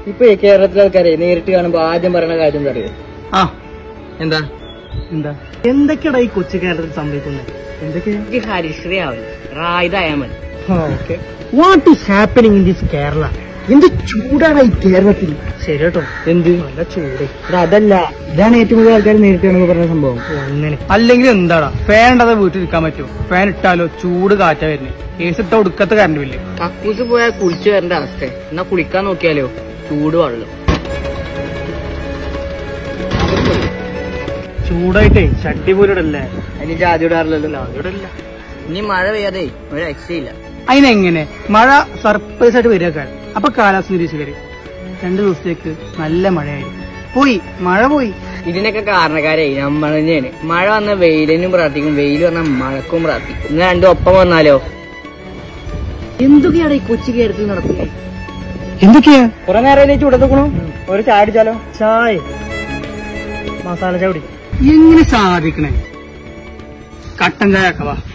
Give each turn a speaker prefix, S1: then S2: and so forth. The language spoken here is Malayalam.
S1: ഇപ്പൊ കേരളത്തിലെ ആൾക്കാരെ നേരിട്ട് കാണുമ്പോ ആദ്യം പറയുന്ന കാര്യം എന്താ അറിയോ? എന്താ
S2: എന്താ എന്തൊക്കെയാടാ ഈ കൊച്ചു കേരളത്തിൽ സംഭവിക്കുന്നത്?
S1: എന്തൊക്കെ ഹരിശ്രീ ആവില്ല റായിതായാ മതി.
S2: What is happening in this Kerala? എന്ത് ചൂടാണ് ഈ കേരളത്തിൽ. ശരി കേട്ടോ,
S1: എന്ത്
S2: നല്ല ചൂട്.
S1: അതല്ല, ഇതാണ് ഏറ്റവും കൂടുതൽ ആൾക്കാർ നേരിട്ട് കാണുമ്പോ പറഞ്ഞ സംഭവം.
S2: അങ്ങനെ അല്ലെങ്കിൽ എന്താടാ, ഫാൻ ഇടാതെ വീട്ടിൽ ഇരിക്കാൻ പറ്റുമോ? ഫാൻ ഇട്ടാലോ ചൂട് കാറ്റാ വരുന്നത്. കേസ് ഇട്ട ഒടുക്കത്തെ കറണ്ട് ബില്ല്.
S1: കക്കൂസ് പോയാൽ കുളിച്ചു വരേണ്ട അവസ്ഥ. എന്നാ കുളിക്കാൻ നോക്കിയാലോ ചൂട് വെള്ളം.
S2: ചൂടായിട്ടേ ചട്ടി പോലും ഇടല്ലേ.
S1: അതിന് ജാതി ഇടാറില്ലല്ലോ.
S2: ഇടല്ല.
S1: ഇനി മഴ പെയ്യാതെ ഒരു രക്ഷയില്ല.
S2: അതിനെങ്ങനെ മഴ സർപ്രൈസ് ആയിട്ട് വരിക? അപ്പൊ കാലാവസ്ഥ നിരീക്ഷകര് 2 ദിവസത്തേക്ക് നല്ല മഴയായിരിക്കും. പോയി മഴ പോയി.
S1: ഇതിനൊക്കെ കാരണക്കാരെ നമ്മൾ തന്നെയാണ്. മഴ വന്ന വെയിലിനും പ്രാർത്ഥിക്കും, വെയിൽ വന്ന മഴക്കും പ്രാർത്ഥിക്കും. ഇന്ന് രണ്ടും ഒപ്പം വന്നാലോ? എന്തൊക്കെയാണ് ഈ കൊച്ചു കേരളത്തിൽ നടക്കുന്നത്?
S2: എന്തൊക്കെയാ?
S1: കുറെ നേരം ചൂടത്തോക്കണു. ഒരു ചായ അടിച്ചാലോ?
S2: ചായ മസാല ചായ കുടിക്കും. എങ്ങനെ സാധിക്കണേ? കട്ടൻ ചായ ഒക്കെ വാ.